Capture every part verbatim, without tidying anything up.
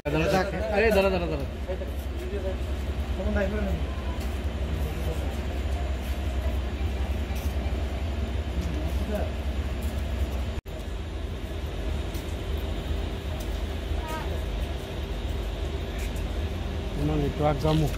अरे दादा दादा दादा itu agamu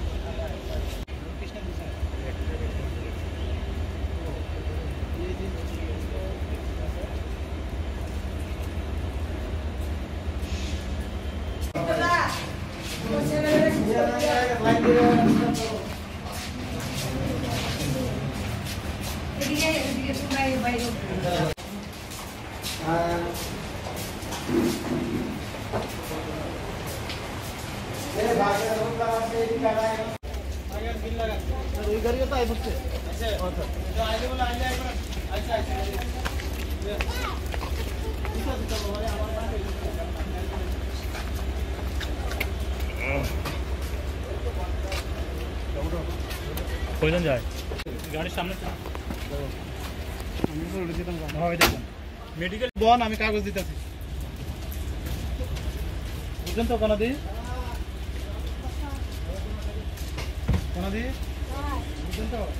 কয়জন যায় গাড়ির সামনে আমি তো উঠে যেতাম ভাবে দেখুন মেডিকেল বন আমি কাগজ দিতেছি বুঝলেন তো কোন দি কোন দি বুঝলেন তো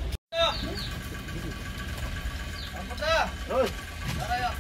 আমটা ওই দাঁড়ায়া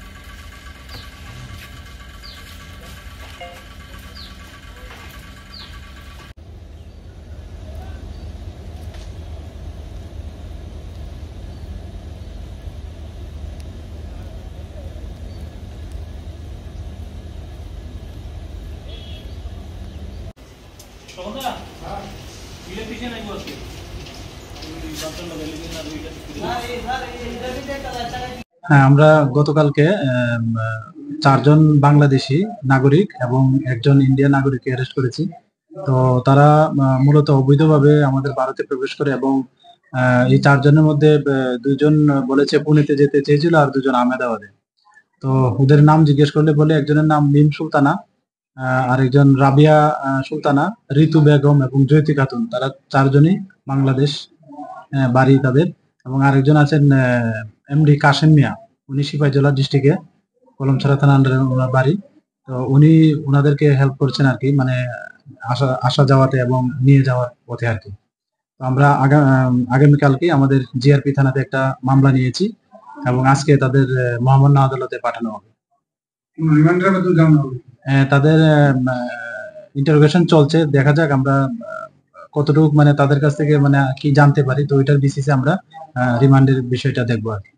হ্যাঁ, আমরা গতকালকে চারজন বাংলাদেশি নাগরিক এবং একজন ইন্ডিয়ান নাগরিককে অ্যারেস্ট করেছি। তো তারা মূলত অবৈধভাবে আমাদের ভারতে প্রবেশ করে এবং এই চারজনের মধ্যে দুইজন বলেছে পুনেতে যেতে চেয়েছিল আর দুজন আহমেদাবাদে। তো ওদের নাম জিজ্ঞেস করলে বলে একজনের নাম মিম সুলতানা, আরেকজন রাবিয়া সুলতানা, ঋতু বেগম এবং জয়তী খাতুন। তারা চারজনই বাংলাদেশ বাড়ি তাদের, এবং আরেকজন আছেন এমডি কাশেম মিয়া, উনি সিপাহীজলা ডিস্ট্রিক্টে কলমছড়া থানা আন্ডারে ওনার বাড়ি। তো উনি ওনাদেরকে হেল্প করছেন আর কি, মানে আসা আসা যাওয়াতে এবং নিয়ে যাওয়ার পথে আর কি। তো আমরা আগামীকালকে আমাদের জিআরপি থানাতে একটা মামলা নিয়েছি এবং আজকে তাদের মহামান্য আদালতে পাঠানো হবে। তাদের ইন্টারোগেশন চলছে, দেখা যাক আমরা কতটুকু মানে তাদের কাছ থেকে মানে কি জানতে পারি। তো ওইটার বেসিসে আমরা রিমান্ডের বিষয়টা দেখবো আর কি।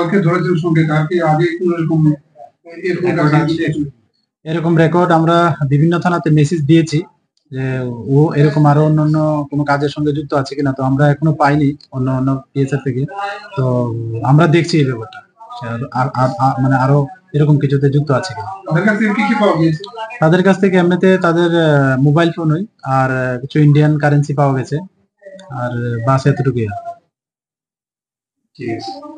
এরকম রেকর্ড আমরা বিভিন্ন থানাতে মেসেজ দিয়েছি যে ও এরকম আরো অন্যান্য কোনো কাজের সঙ্গে যুক্ত আছে কিনা। তো আমরা এখনো পাইনি অন্য অন্য পিএসএফ থেকে। তো আমরা দেখছি এই ব্যাপারটা, মানে আরো এরকম কিছুতে যুক্ত আছে কিনা। তাদের কাছ থেকে এমনিতে তাদের মোবাইল ফোনই আর কিছু ইন্ডিয়ান কারেন্সি পাওয়া গেছে, আর বাস এতটুকুই। ঠিক আছে।